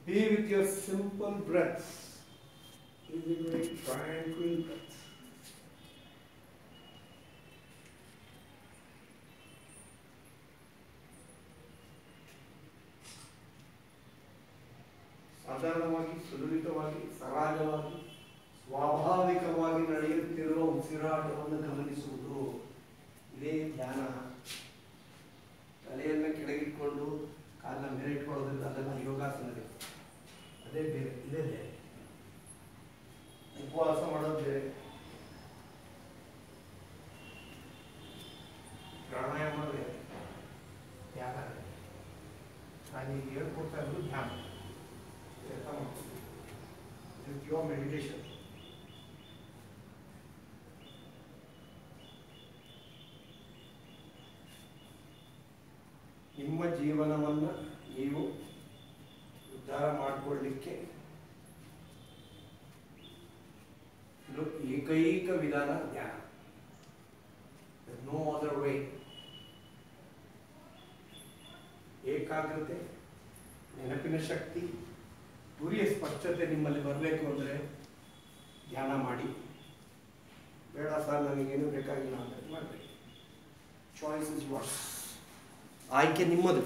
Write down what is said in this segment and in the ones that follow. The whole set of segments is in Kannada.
Be with your simple breaths. Easy, great, tranquil breaths. ಸಾಧಾರಣವಾಗಿ ಸುಲಲಿತವಾಗಿ ಸರಾಗವಾಗಿ ಸ್ವಾಭಾವಿಕವಾಗಿ ನಡೆಯುತ್ತಿರುವ ಉಸಿರಾಟವನ್ನು ಗಮನಿಸುವುದು ಇದೇ ಧ್ಯಾನ. ತಲೆಯನ್ನು ಕೆಳಗಿಟ್ಕೊಂಡು ಕಾಲನ್ನ ಮೇಲೆ ಇಟ್ಕೊಳ್ಳೋದ್ರಿಂದ ಅದೆಲ್ಲ ಯೋಗಾಸನಗಳು. ಅದೇ ಬೇರೆ, ಇದೇ ಬೇರೆ. ಉಪವಾಸ ಮಾಡೋದು ಬೇರೆ, ಪ್ರಾಣಾಯಾಮ ಬೇರೆ, ಧ್ಯಾನ ಬೇರೆ. ನಾನೀಗ ಹೇಳ್ಕೊಡ್ತಾ ಇರೋದು ಧ್ಯಾನ. Your meditation. ನಿಮ್ಮ ಜೀವನವನ್ನು ನೀವು ಉದ್ಧಾರ ಮಾಡಿಕೊಳ್ಳಲಿಕ್ಕೆ ಇದು ಏಕೈಕ ವಿಧಾನ ಧ್ಯಾನ. No other way. ಏಕಾಗ್ರತೆ, ನೆನಪಿನ ಶಕ್ತಿ, ಗುರಿಯ ಸ್ಪಷ್ಟತೆ ನಿಮ್ಮಲ್ಲಿ ಬರಬೇಕು ಅಂದರೆ ಧ್ಯಾನ ಮಾಡಿ. ಬೇಡ ಸರ್ ನನಗೇನು ಬೇಕಾಗಿಲ್ಲ ಅಂತ ಮಾಡಬೇಡಿ. Choice is what. ಆಯ್ಕೆ ನಿಮ್ಮದು.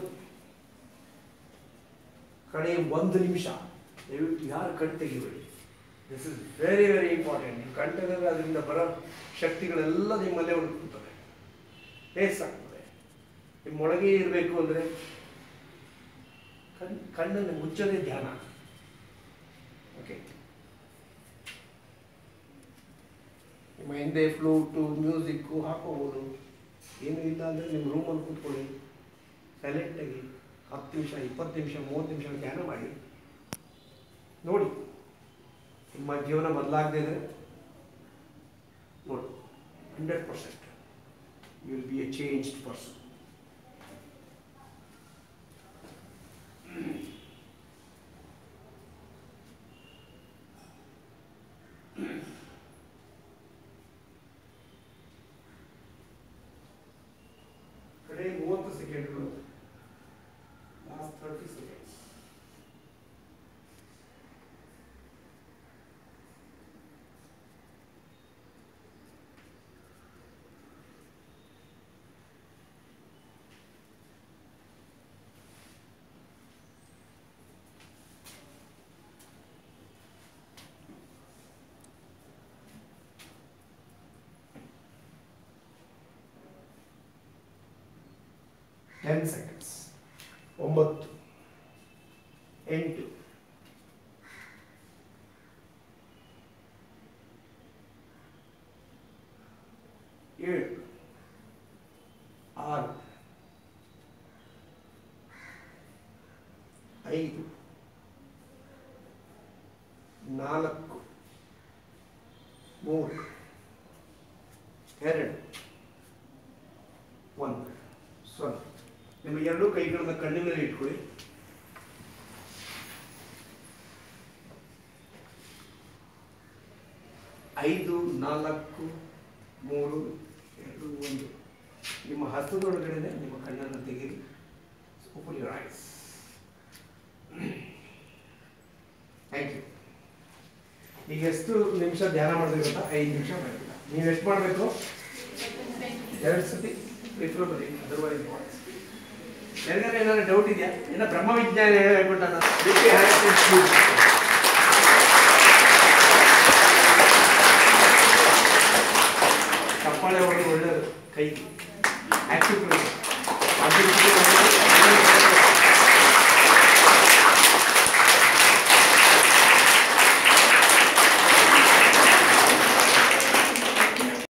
ಕಡೆ 1 ನಿಮಿಷ ದಯವಿಟ್ಟು ಯಾರು ಕಣ್ ತೆಗಿಬೇಡಿ. This is very very important. ನೀವು ಕಣ್ ತೆಗೆದ್ರೆ ಅದರಿಂದ ಬರೋ ಶಕ್ತಿಗಳೆಲ್ಲ ನಿಮ್ಮಲ್ಲೇ ಉಳ್ಕೊಳ್ತವೆ, ಬೇಸ್ ಆಗ್ತದೆ. ನಿಮ್ಮೊಳಗೆ ಇರಬೇಕು ಅಂದರೆ ಕಣ್ಣನ್ನು ಮುಚ್ಚೋದೇ ಧ್ಯಾನ. ಓಕೆ, ನಿಮ್ಮ ಹಿಂದೆ ಫ್ಲೂಟು ಮ್ಯೂಸಿಕ್ಕು ಹಾಕೋಬೋದು. ಏನೂ ಇಲ್ಲ ಅಂದರೆ ನಿಮ್ಮ ರೂಮಲ್ಲಿ ಕೂತ್ಕೊಳ್ಳಿ, ಸೈಲೆಂಟಾಗಿ 10 ನಿಮಿಷ 20 ನಿಮಿಷ 30 ನಿಮಿಷ ಧ್ಯಾನ ಮಾಡಿ ನೋಡಿ. ನಿಮ್ಮ ಜೀವನ ಬದಲಾಗದೇ ಇದ್ದರೆ ನೋಡಿ 100% you will be a changed person. ಕಡೆ 30 ಸೆಕೆಂಡ್ಗಳು, ಲಾಸ್ಟ್ 30 ಸೆಕೆಂಡ್ಸ್. Ten seconds. 9, 8, 7, 6, 5, 4, 3, 2, 1. ಸ್ವಲ್ಪ ನಿಮ್ಮ ಎರಡೂ ಕೈಗಳನ್ನ ಕಣ್ಣಿನ ಮೇಲೆ ಇಟ್ಕೊಳ್ಳಿ. ಐದು, 4, 3, 2, 1. ನಿಮ್ಮ ಹಸ್ತದೊಳಗಡೆ ನಿಮ್ಮ ಕಣ್ಣನ್ನು ತೆಗೀರಿ. Open your eyes. Thank you. ಈಗ ಎಷ್ಟು ನಿಮಿಷ ಧ್ಯಾನ ಮಾಡಬೇಕಂತ? 5 ನಿಮಿಷ ಮಾಡಬೇಕು. ನೀವು ಎಷ್ಟು ಮಾಡಬೇಕು? 2 ಸತಿ ಪ್ರಿಫರಬಲಿ, ಅದರ್ವೈಸ್ ವಾಟ್ಸ್. ಎಲ್ಲರೂ ಏನಾದ್ರು ಡೌಟ್ ಇದೆಯಾ? ಏನೋ ಬ್ರಹ್ಮ ವಿಜ್ಞಾನ ಹೇಳ್ಬಿಟ್ಟ ಚಪ್ಪಾಳೆ ಹೊಡೆದು ಒಳ್ಳೆಯದು ಕೈಗೆ. ಆಕ್ಟಿವ್